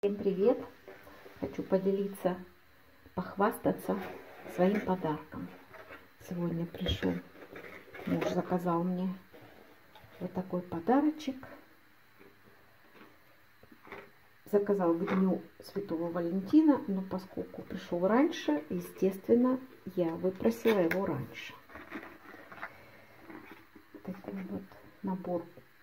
Всем привет! Хочу поделиться, похвастаться своим подарком. Сегодня пришел, муж заказал мне вот такой подарочек. Заказал к Дню Святого Валентина, но поскольку пришел раньше, естественно, я выпросила его раньше. Такой вот набор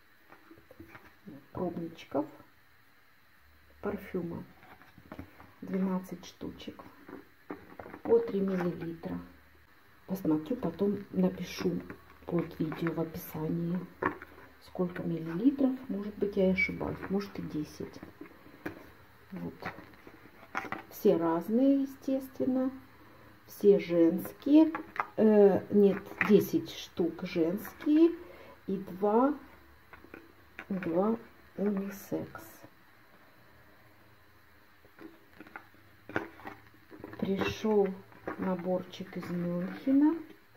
пробничков парфюма. 12 штучек по 3 миллилитра. Посмотрю, потом напишу под видео в описании, сколько миллилитров. Может быть, я ошибаюсь, может и 10. Вот. Все разные, естественно. Все женские. Нет, 10 штук женские и 2 унисекс. Пришел наборчик из Мюнхена.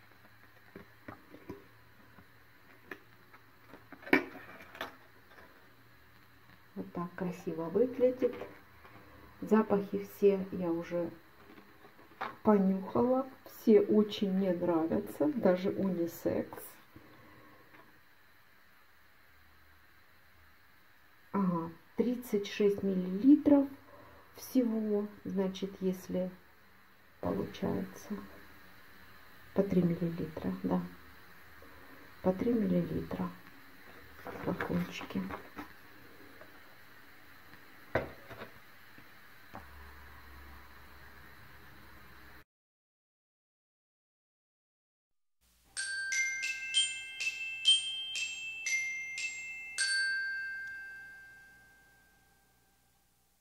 Вот так красиво выглядит. Запахи все я уже понюхала. Все очень мне нравятся. Даже унисекс. Ага, 36 миллилитров всего. Значит, если получается по 3 миллилитра, да, по 3 миллилитра флакончики.